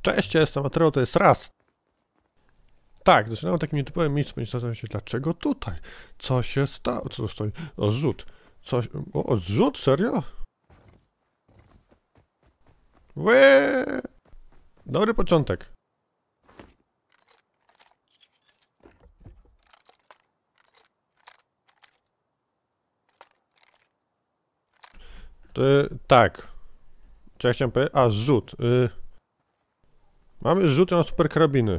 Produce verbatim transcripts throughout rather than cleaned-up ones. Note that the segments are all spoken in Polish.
Cześć, ja jestem Mateo, to jest Raz. Tak, zaczynamy takim nietypowym miejscu, będzie zastanawiam się, dlaczego tutaj? Co się stało? Co to stoi? O, zrzut. Coś... O, o zrzut? Serio? Łe! Dobry początek. To, tak. Co ja chciałem powiedzieć? A, zrzut. Y... Mamy zrzut na super karabiny.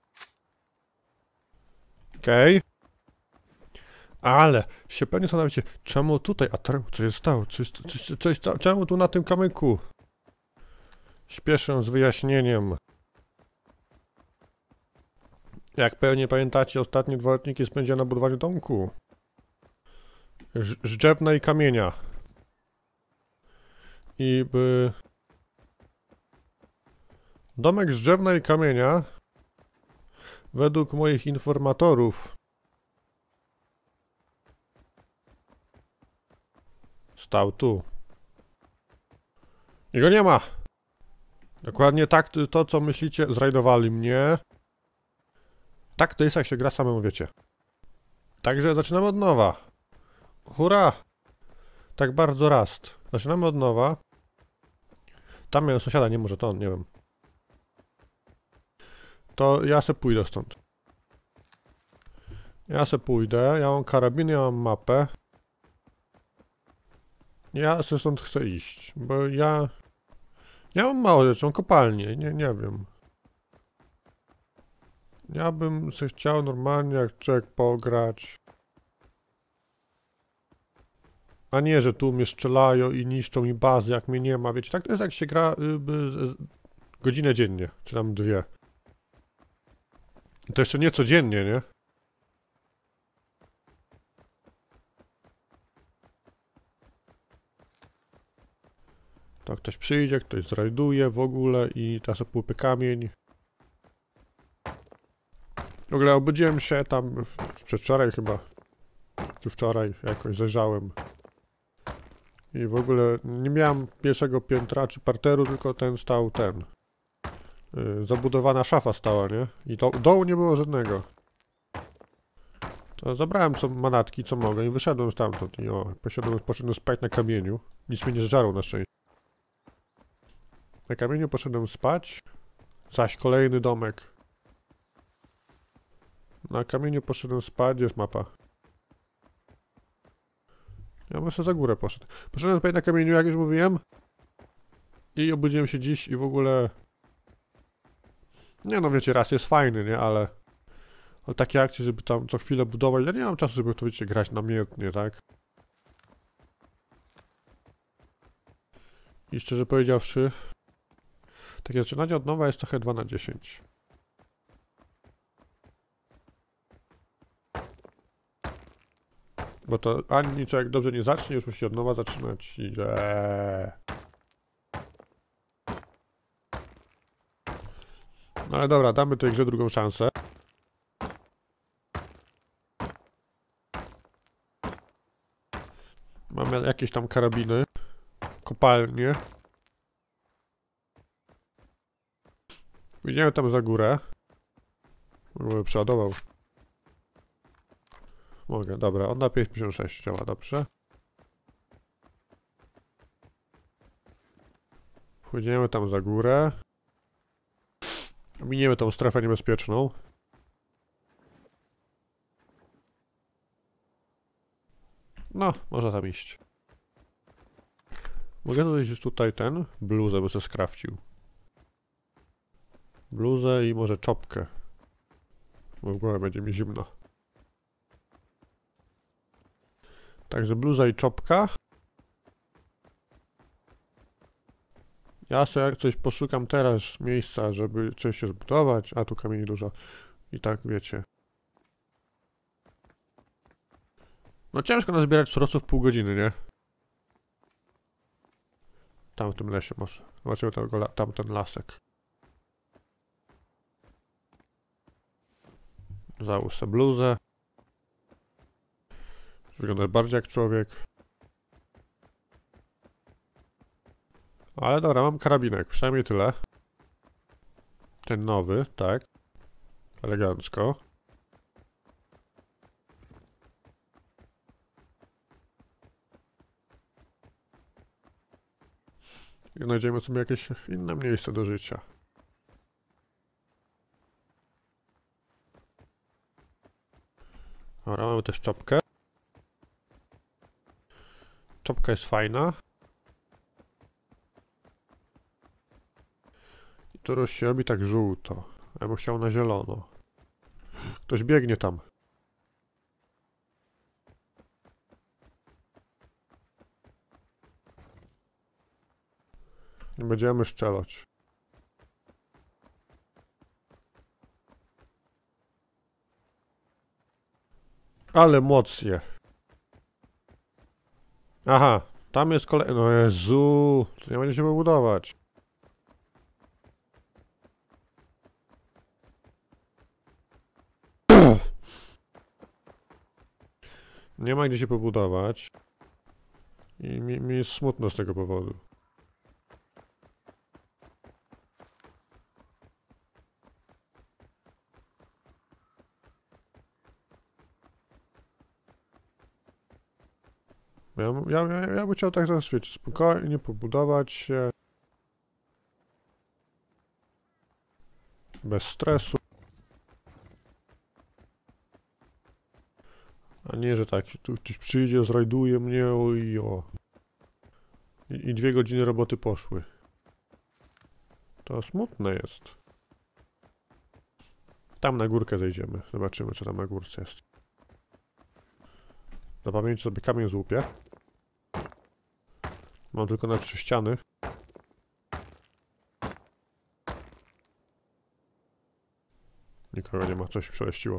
Okej. Okay. Ale się pewnie zastanawiacie, czemu tutaj? A teraz co się stało? Coś, coś, coś, coś, czemu tu na tym kamyku? Śpieszę z wyjaśnieniem. Jak pewnie pamiętacie, ostatnie dwa odcinki spędziłem na budowaniu domku. Z drewna i kamienia. I by... Domek z drewna i kamienia, według moich informatorów, stał tu. I go nie ma! Dokładnie tak, to co myślicie, zrajdowali mnie. Tak to jest, jak się gra samemu, wiecie. Także zaczynamy od nowa. Hurra! Tak bardzo Rast. Zaczynamy od nowa. Tam miałem sąsiada, nie może to on, nie wiem. To ja se pójdę stąd. Ja se pójdę, ja mam karabin, ja mam mapę. Ja se stąd chcę iść, bo ja... Ja mam mało rzeczy, mam kopalnię, nie, nie wiem. Ja bym se chciał normalnie jak człowiek pograć. A nie, że tu mnie strzelają i niszczą mi bazy, jak mnie nie ma, wiecie, tak to jest jak się gra y, y, godzinę dziennie, czy tam dwie. To jeszcze nie codziennie, nie? To ktoś przyjdzie, ktoś zrajduje w ogóle i teraz opłupy kamień. W ogóle obudziłem się tam przedwczoraj chyba, czy wczoraj jakoś zajrzałem. I w ogóle nie miałem pierwszego piętra czy parteru, tylko ten stał ten. Yy, zabudowana szafa stała, nie? I do, dołu nie było żadnego. To zabrałem co manatki, co mogę i wyszedłem stamtąd. I o, poszedłem, poszedłem spać na kamieniu. Nic mnie nie zżarło na szczęście. Na kamieniu poszedłem spać. Zaś kolejny domek. Na kamieniu poszedłem spać. Gdzie jest mapa? Ja bym sobie za górę poszedł. Poszedłem spać na kamieniu, jak już mówiłem. I obudziłem się dziś i w ogóle... Nie no, wiecie, Raz jest fajny, nie? Ale... Ale takie akcje, żeby tam co chwilę budować... Ja nie mam czasu, żeby to, wiecie, grać namiętnie, tak? I szczerze powiedziawszy... Takie zaczynanie od nowa jest trochę dwa na dziesięć. Bo to ani człowiek dobrze nie zacznie, już musi od nowa zaczynać i... Eee. No ale dobra, damy tej grze drugą szansę. Mamy jakieś tam karabiny. Kopalnie. Idziemy tam za górę. Mogę przeładował. Mogę, dobra, on na pięćdziesiąt sześć działa, dobrze. Pójdziemy tam za górę. Miniemy tą strefę niebezpieczną. No, można tam iść. Mogę dodać tutaj ten bluzę, by sobie skrafcił. Bluzę i może czopkę. Bo w głowie będzie mi zimno. Także bluza i czopka. Ja sobie jak coś poszukam teraz miejsca, żeby coś się zbudować, a tu kamieni dużo. I tak wiecie. No ciężko nazbierać surowców pół godziny, nie? Tam w tym lesie może. Zobaczymy tego, tam ten lasek. Załóż sobie bluzę. Wygląda bardziej jak człowiek. Ale dobra, mam karabinek, przynajmniej tyle. Ten nowy, tak. Elegancko. I znajdziemy sobie jakieś inne miejsce do życia. Dobra, mamy też czopkę. Czopka jest fajna. I to się robi tak żółto. Ja bym chciał na zielono. Ktoś biegnie tam. Nie będziemy strzelać. Ale mocnie. Aha, tam jest kolej... No Jezu, to nie będzie się pobudować. Nie ma gdzie się pobudować. I mi, mi jest smutno z tego powodu. Ja, ja, ja, ja bym chciał tak zaraz, wiecie, spokojnie pobudować się. Bez stresu. A nie, że tak, tu ktoś przyjdzie, zrajduje mnie, oj, o. I, I dwie godziny roboty poszły. To smutne jest. Tam na górkę zejdziemy. Zobaczymy, co tam na górce jest. Na pamięci sobie kamień złupię. Mam tylko na trzy ściany. Nikogo nie ma, coś przeleściło.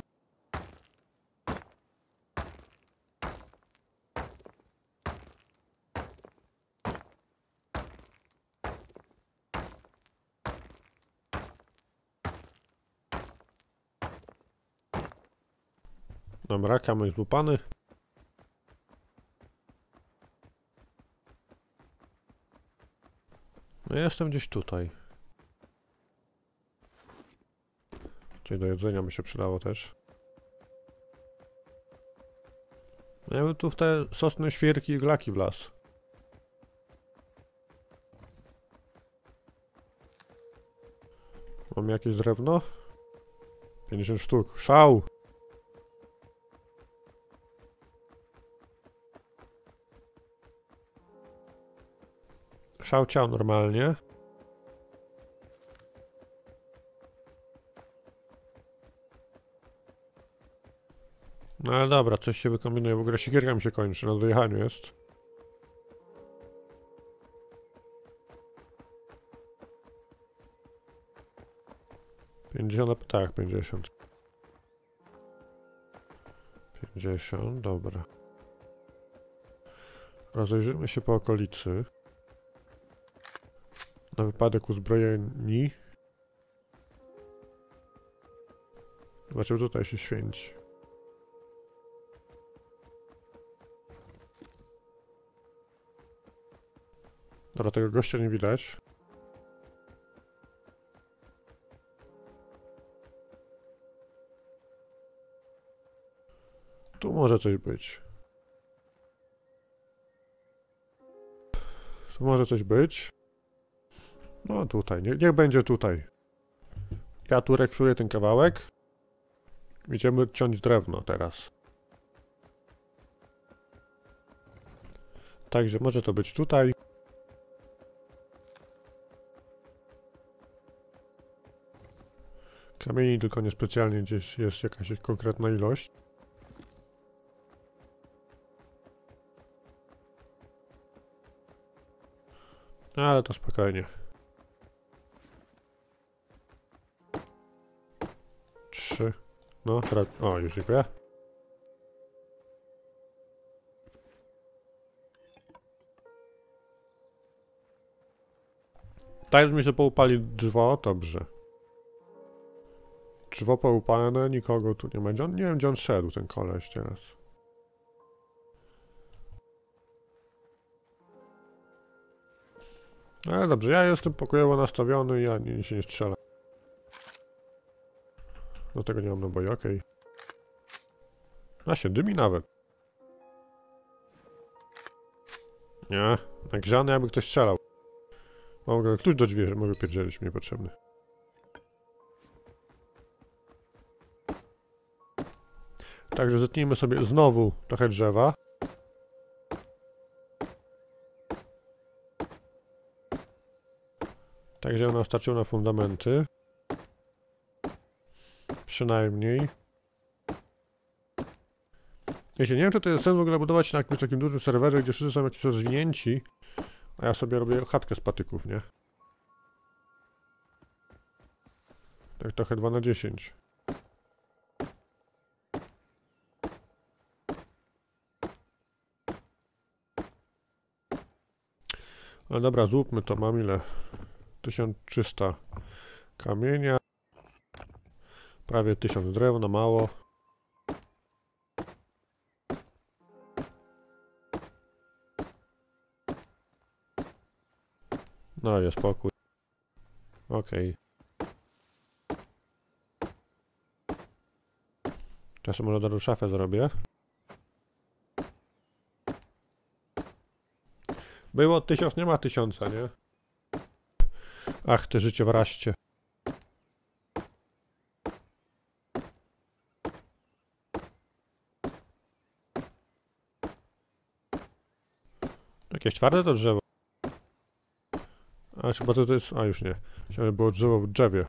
Dobra, kamień złupany. No jestem gdzieś tutaj. Coś do jedzenia by się przydało też. Ja bym tu w te sosny, świerki i glaki w las. Mam jakieś drewno? pięćdziesiąt sztuk. Szał! Szał ciał normalnie. No ale dobra, coś się wykombinuje. W ogóle siekierka mi się kończy, na dojechaniu jest. pięćdziesiąt, tak, pięćdziesiąt. pięćdziesiąt, dobra. Rozejrzymy się po okolicy. Na wypadek uzbrojeni. Zobaczymy, tutaj się święci. Dobra, tego gościa nie widać. Tu może coś być. Tu może coś być. No tutaj, nie, niech będzie tutaj. Ja tu rekwiruję ten kawałek. Idziemy ciąć drewno teraz. Także może to być tutaj. Kamieni tylko niespecjalnie gdzieś jest jakaś konkretna ilość. Ale to spokojnie. Trzy. No, teraz... O, już dziękuję. Tak już mi się poupali drzewo, dobrze. Drzewo poupane, nikogo tu nie będzie. On, nie wiem, gdzie on szedł, ten koleś teraz. Ale dobrze, ja jestem pokojowo nastawiony, ja nie, się nie strzelę. Do tego nie mam naboi, okej. Okay. A się dymi nawet. Nie, nagrzany jakby ktoś strzelał. Mogę klucz do drzwi, że mogę pierdzielić, mi niepotrzebny. Także zetnijmy sobie znowu trochę drzewa. Także nam starczyło na fundamenty. Przynajmniej. Wiecie, nie wiem, czy to jest sens w ogóle budować na jakimś takim dużym serwerze, gdzie wszyscy są jakieś rozwinięci, a ja sobie robię chatkę z patyków, nie? Tak trochę dwa na dziesięć. Ale dobra, złupmy to, mam ile? tysiąc trzysta kamienia. Prawie tysiąc drewna, mało. Na razie spokój. Okej. Czasem może do szafę zrobię. Było tysiąc, nie ma tysiąca, nie? Ach, te życie w raście. Jakieś twarde to drzewo. A chyba to, to jest... A już nie. Myślałem, że było drzewo w drzewie.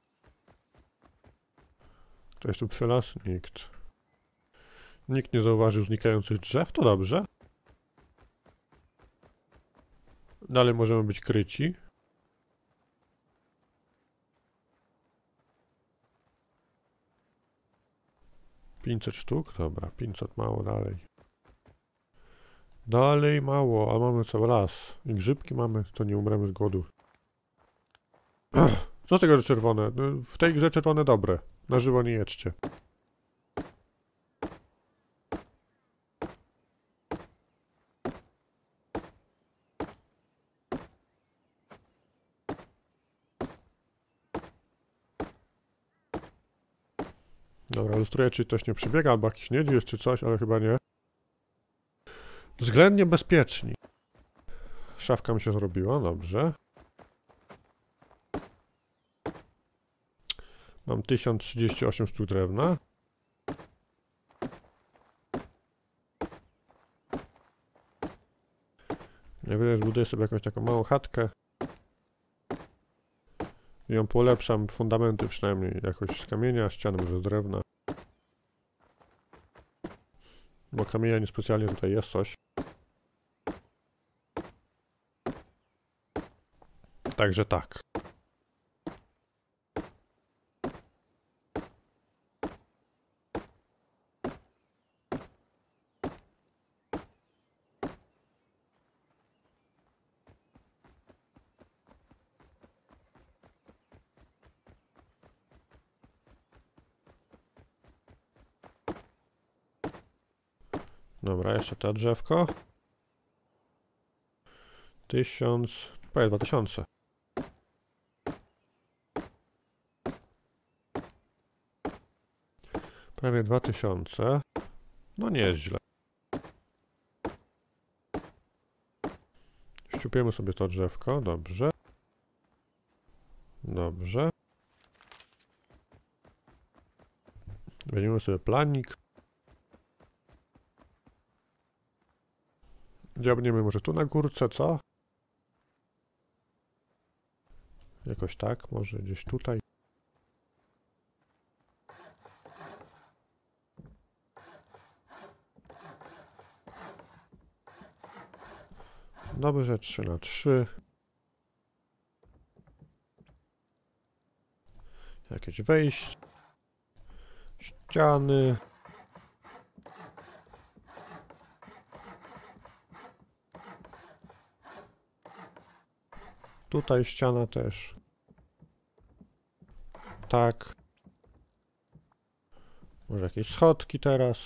Ktoś tu przylas? Nikt. Nikt nie zauważył znikających drzew, to dobrze. Dalej możemy być kryci. pięćset sztuk? Dobra, pięćset mało dalej. Dalej mało, a mamy cały las. I grzybki mamy, to nie umremy z głodu. Co z tego, że czerwone? W tej grze czerwone dobre. Na żywo nie jedźcie. Dobra, lustruję, czy ktoś nie przybiega, albo jakiś niedźwiedź, czy coś, ale chyba nie. Względnie bezpieczni. Szafka mi się zrobiła, dobrze. Mam tysiąc trzydzieści osiem sztuk drewna. Nie wiem, zbuduję sobie jakąś taką małą chatkę. I ją polepszam, fundamenty przynajmniej jakoś z kamienia, ściany może z drewna. Bo kamienia niespecjalnie tutaj jest coś. Także tak. Dobra, jeszcze to drzewko. Tysiąc... prawie dwa tysiące. Prawie dwa tysiące. No nieźle. Ściupiemy sobie to drzewko, dobrze. Dobrze. Weźmiemy sobie planik. Dziabniemy może tu na górce, co? Jakoś tak, może gdzieś tutaj. Dobrze, trzy na trzy. Jakieś wejście. Ściany. Tutaj ściana też. Tak. Może jakieś schodki teraz.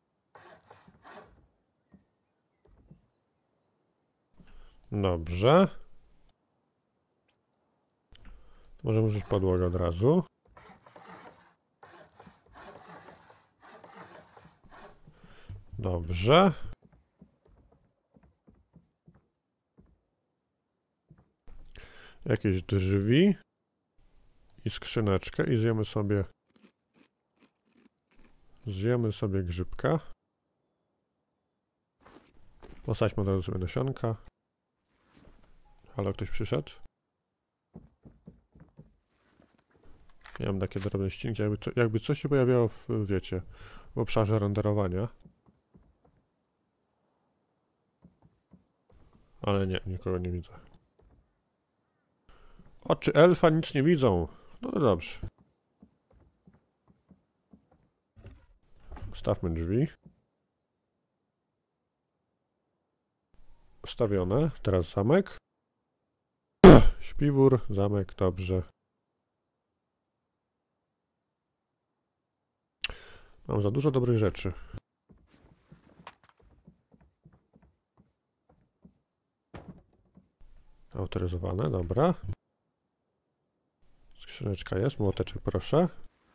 Dobrze. Możemy użyć podłogę od razu. Dobrze. Jakieś drzwi. I skrzyneczkę i zjemy sobie... Zjemy sobie grzybka. Posadźmy od razu sobie nasionka. Halo, ktoś przyszedł? Ja mam takie drobne ścinki, jakby, to, jakby coś się pojawiało w, wiecie, w obszarze renderowania. Ale nie, nikogo nie widzę. Oczy elfa nic nie widzą. No dobrze. Stawmy drzwi. Ustawione. Teraz zamek. Śpiwór, zamek, dobrze. Mam za dużo dobrych rzeczy. Autoryzowane, dobra. Skrzyneczka jest, młoteczek proszę.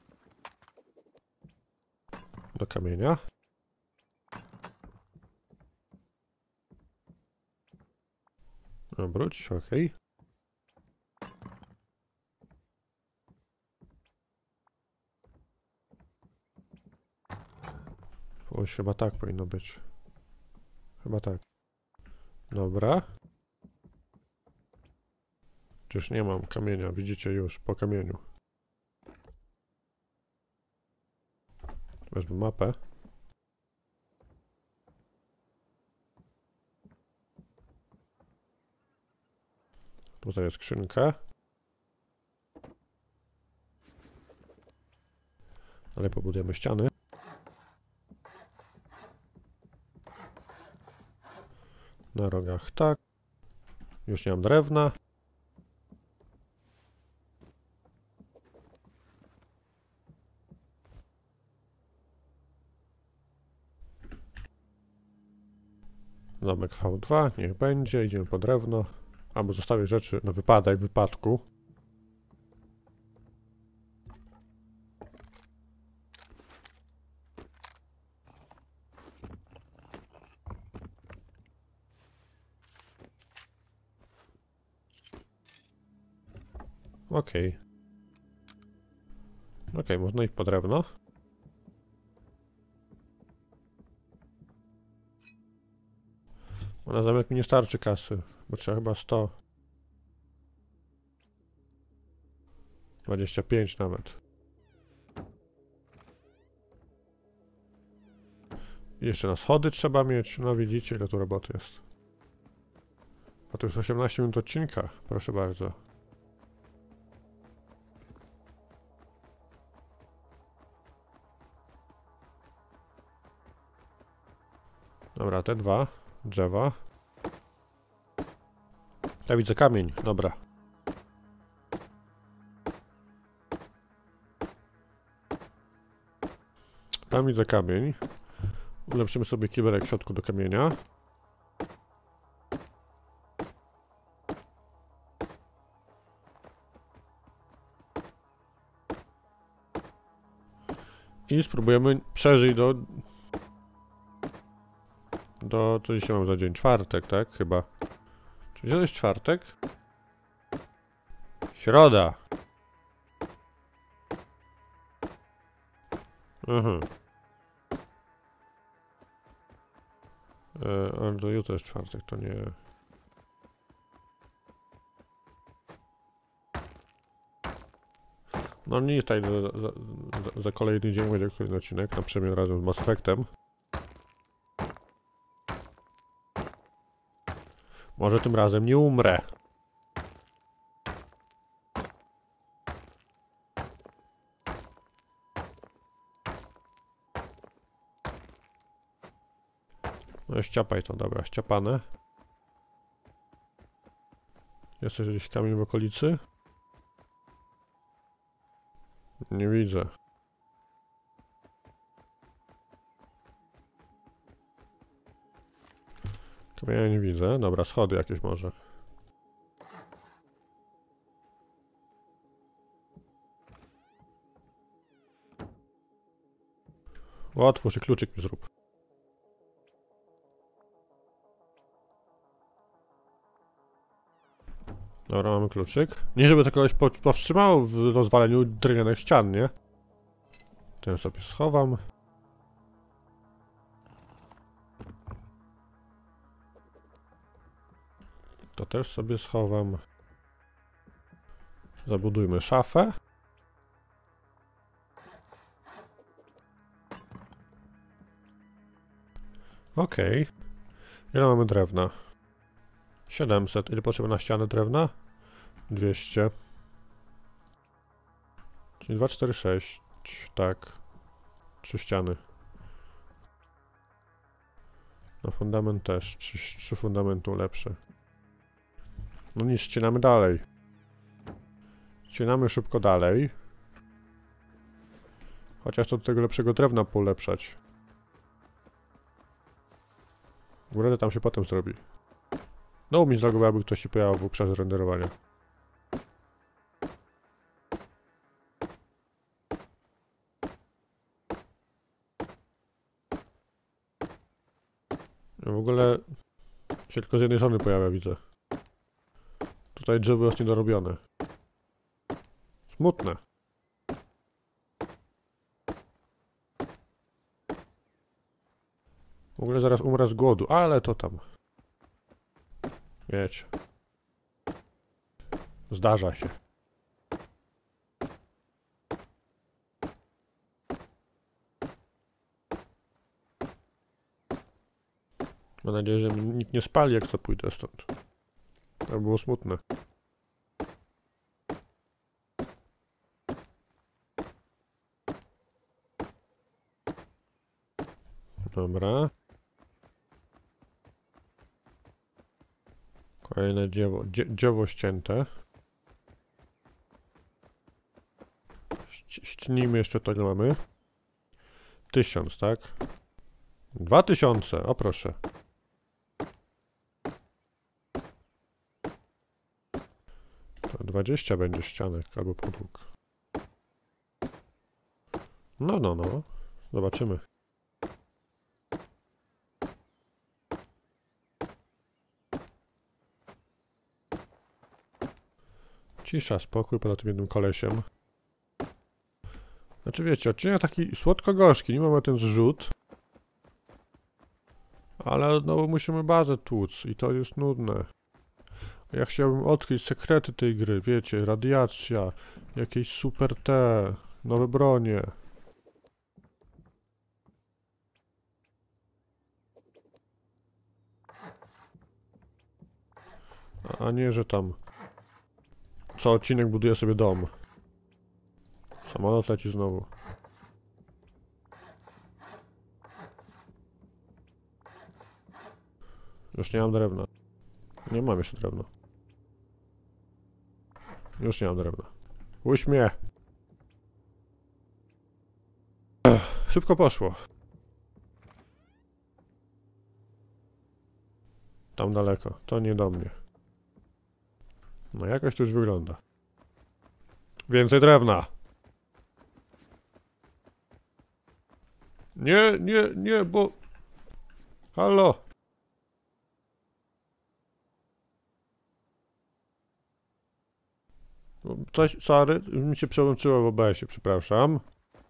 Do kamienia. Obróć, ok. Oj, chyba tak powinno być. Chyba tak. Dobra. Już nie mam kamienia, widzicie już po kamieniu. Wezmę mapę. Tutaj jest skrzynka. Ale pobudujemy ściany. Na rogach tak. Już nie mam drewna. Domek V dwa, niech będzie, idziemy po drewno. Albo zostawię rzeczy na wypadek, wypadku. Okej. Okay. Okej, okay, można iść po drewno. Na zamek mi nie starczy kasy, bo trzeba chyba sto. dwadzieścia pięć nawet. I jeszcze na schody trzeba mieć. No widzicie, ile tu roboty jest. A to jest osiemnaście minut odcinka, proszę bardzo. Dobra, te dwa drzewa. Ja widzę kamień, dobra. Tam widzę kamień. Ulepszymy sobie kibelek w środku do kamienia. I spróbujemy przeżyć do... Do... Co dzisiaj mam za dzień? Czwartek, tak? Chyba. Czy to jest czwartek? Środa. Mhm. E, ale to jutro jest czwartek, to nie... No nie tutaj za, za, za kolejny dzień będzie kolejny odcinek, na przemian razem z Mass Effectem. Może tym razem nie umrę. No ściapaj to, dobra, ściapane. Jest też gdzieś kamień w okolicy? Nie widzę. Kamienia nie widzę. Dobra, schody jakieś może. Otwórz i kluczyk mi zrób. Dobra, mamy kluczyk. Nie żeby to kogoś po powstrzymało w rozwaleniu drewnianych ścian, nie? Ten sobie schowam. To też sobie schowam. Zabudujmy szafę. Okej. Okay. Ile mamy drewna? siedemset. Ile potrzeba na ścianę drewna? dwieście. Czyli dwa, cztery, sześć. Tak. Trzy ściany. No fundament też. Trzy, trzy fundamentu lepsze. No nic, ścinamy dalej. Ścinamy szybko dalej. Chociaż to do tego lepszego drewna polepszać. Góry tam się potem zrobi. No mi zlogował, aby ktoś się pojawił w obszarze renderowania. W ogóle się tylko z jednej strony pojawia, widzę. Tutaj drzewo jest niedorobione. Smutne. W ogóle zaraz umrę z głodu, ale to tam. Wiecie. Zdarza się. Mam nadzieję, że mnie nikt nie spali, jak co pójdę stąd. To było smutne. Dobra. Kolejne dziewo, dzie, dziewo ścięte. Ścinijmy jeszcze to, ile mamy. Tysiąc, tak? Dwa tysiące, o proszę. To dwadzieścia będzie ścianek albo podłóg. No, no, no. Zobaczymy. Cisza, spokój poza tym jednym kolesiem. Znaczy wiecie, odcinek taki słodko-gorzki, nie mamy ten zrzut. Ale no musimy bazę tłuc i to jest nudne. Ja chciałbym odkryć sekrety tej gry, wiecie, radiacja, jakieś super te, nowe bronie. A nie, że tam co odcinek buduje sobie dom. Samolot leci znowu. Już nie mam drewna. Nie mam jeszcze drewna. Już nie mam drewna. Puść mnie! Ech, szybko poszło. Tam daleko. To nie do mnie. No jakoś to już wygląda. Więcej drewna! Nie, nie, nie, bo... Halo! Coś, sorry, mi się przełączyło w O B S-ie, przepraszam.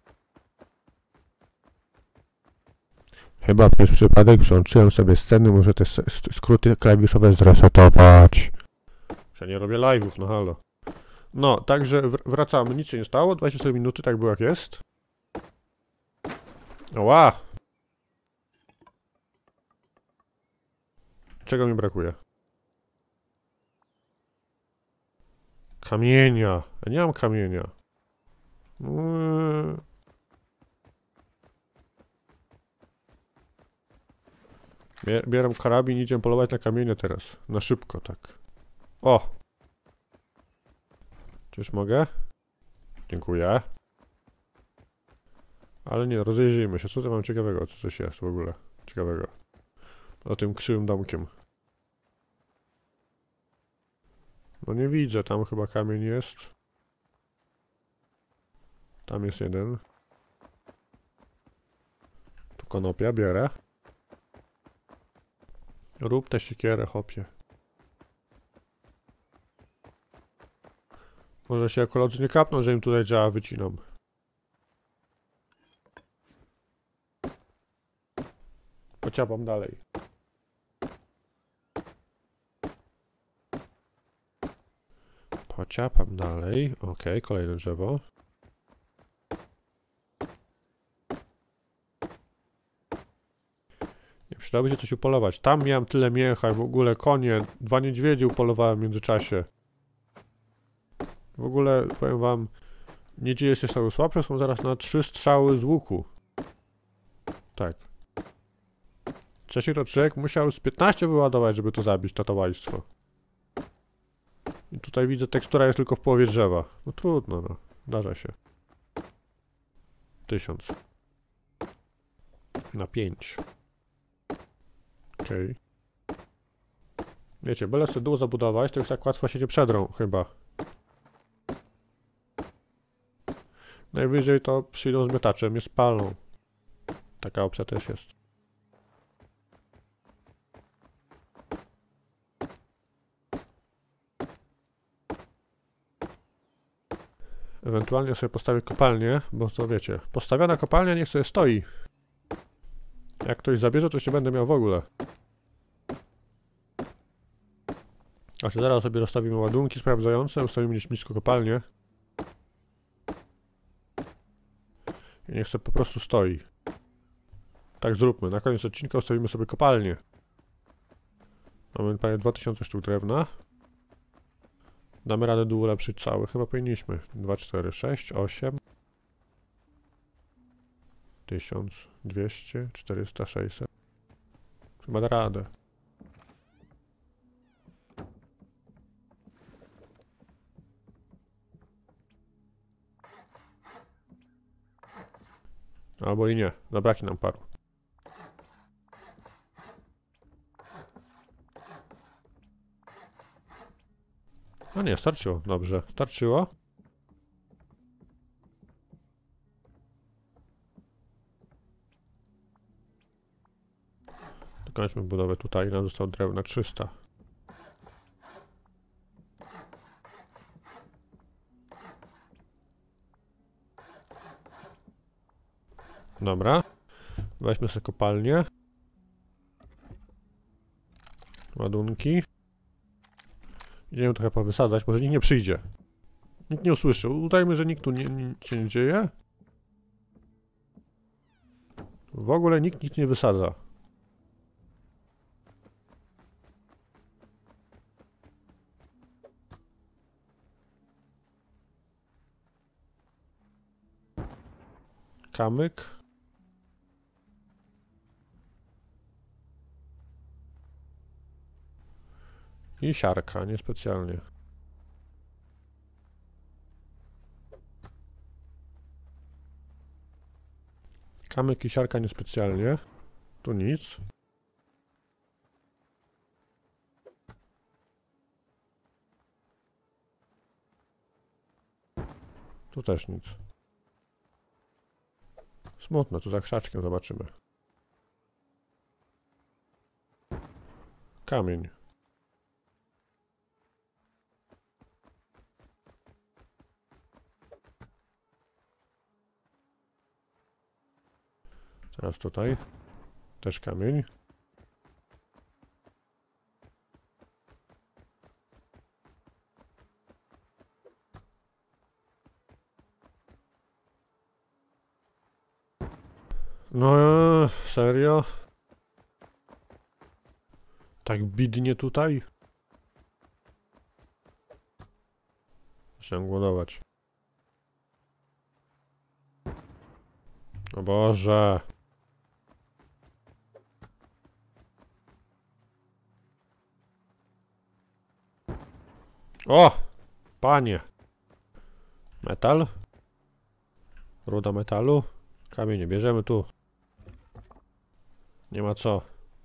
Chyba przez przypadek przełączyłem sobie sceny, muszę te skróty klawiszowe zresetować. Ja nie robię live'ów, no halo. No, także wr wracamy, nic się nie stało, dwadzieścia cztery minuty, tak było jak jest. Oła! Czego mi brakuje? Kamienia. Ja nie mam kamienia. Eee. Bieram karabin i idziemy polować na kamienie teraz. Na szybko, tak. O! Czyż mogę? Dziękuję. Ale nie, rozejrzyjmy się. Co tu mam ciekawego? Co coś jest w ogóle ciekawego? O tym krzywym domkiem. No nie widzę, tam chyba kamień jest. Tam jest jeden. Tu konopia, bierę. Rób tę siekierę, hopie. Może się ekolodzy nie kapną, że im tutaj drzewa wycinam. Pociapam dalej. Pociapam dalej. Ok, kolejne drzewo. Nie przydałoby się coś upolować. Tam miałem tyle mięcha i w ogóle konie. Dwa niedźwiedzie upolowałem w międzyczasie. W ogóle powiem wam, niedźwiedzie się stały słabsze, są zaraz na trzy strzały z łuku. Tak. Trzeci roczek musiał z piętnaście wyładować, żeby to zabić, to towarzystwo. I tutaj widzę, tekstura jest tylko w połowie drzewa. No trudno, no. Zdarza się. Tysiąc. Na pięć. Okej. Okay. Wiecie, byle sobie dół zabudować, to już tak łatwo się nie przedrą, chyba. Najwyżej to przyjdą z mietaczem, je spalą. Taka opcja też jest. Ewentualnie sobie postawię kopalnię, bo to wiecie, postawiona kopalnia niech sobie stoi. Jak ktoś zabierze, to już nie będę miał w ogóle. Znaczy zaraz sobie rozstawimy ładunki sprawdzające, ustawimy gdzieś blisko kopalnię. I niech sobie po prostu stoi. Tak zróbmy, na koniec odcinka ustawimy sobie kopalnię. Mamy prawie dwa tysiące sztuk drewna. Damy radę dół ulepszyć cały, chyba powinniśmy. dwa, cztery, sześć, osiem. tysiąc dwieście, czterysta, sześćset. Chyba da radę. Albo i nie, zabraknie nam paru. No nie, starczyło, dobrze, starczyło. Dokończmy budowę tutaj, nam zostało drewna trzysta. Dobra. Weźmy sobie kopalnię. Ładunki. Idziemy trochę powysadzać, może nikt nie przyjdzie. Nikt nie usłyszy. Udajmy, że nikt tu nie, nic się nie dzieje. W ogóle nikt nic nie wysadza. Kamyk. I siarka, niespecjalnie. Kamyk i siarka niespecjalnie. Tu nic. Tu też nic. Smutno, tu za krzaczkiem zobaczymy. Kamień. Teraz tutaj. Też kamień. No, serio? Tak bidnie tutaj? Zaczynam głodować. O Boże. O! Panie! Metal? Ruda metalu? Kamienie bierzemy tu. Nie ma co.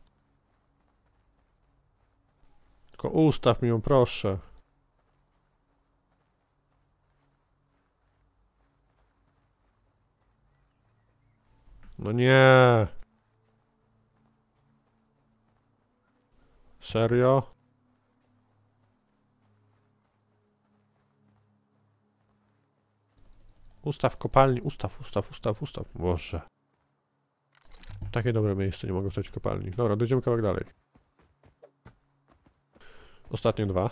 Tylko ustaw mi ją, proszę. No nie. Serio? Ustaw kopalni, ustaw, ustaw, ustaw, ustaw. Boże. Takie dobre miejsce, nie mogę wstać kopalni. Dobra, dojdziemy kawałek dalej. Ostatnie dwa.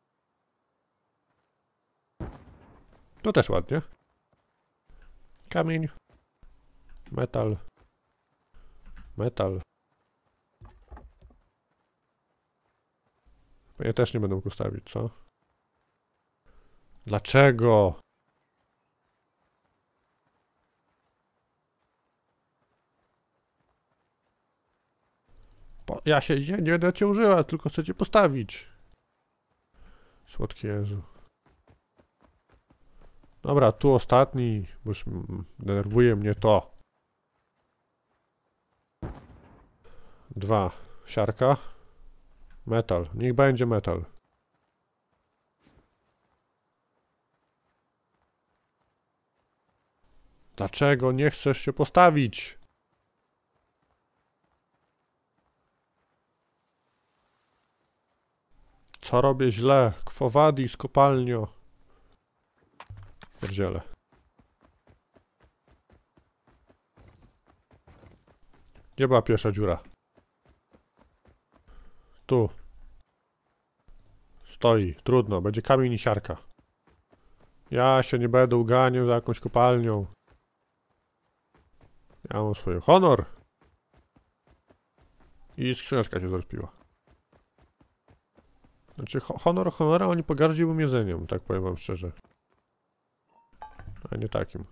To też ładnie. Kamień. Metal. Metal. Ja też nie będę mógł ustawić, co? Dlaczego? Po, ja się nie, nie będę cię użyła, tylko chcę cię postawić. Słodki Jezu. Dobra, tu ostatni, bo już denerwuje mnie to. Dwa. Siarka. Metal. Niech będzie metal. Dlaczego nie chcesz się postawić? Co robię źle? Quo vadis, kopalnio. Pierdziele. Gdzie była pierwsza dziura? Tu. Stoi. Trudno. Będzie kamień i siarka. Ja się nie będę uganiał za jakąś kopalnią. Ja mam swój honor. I skrzyneczka się zrespiła. Znaczy ho honor honora, oni pogardziły jedzeniem, tak powiem wam szczerze. A nie takim.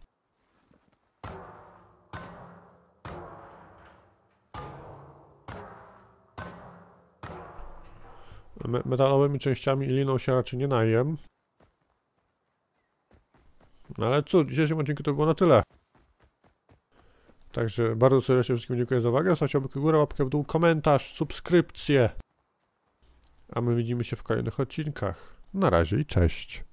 Me metalowymi częściami i liną się raczej nie najem. No ale cóż, w dzisiejszym odcinku to było na tyle. Także bardzo serdecznie wszystkim dziękuję za uwagę. Zostawcie łapkę w górę, łapkę w dół, komentarz, subskrypcję. A my widzimy się w kolejnych odcinkach. Na razie i cześć.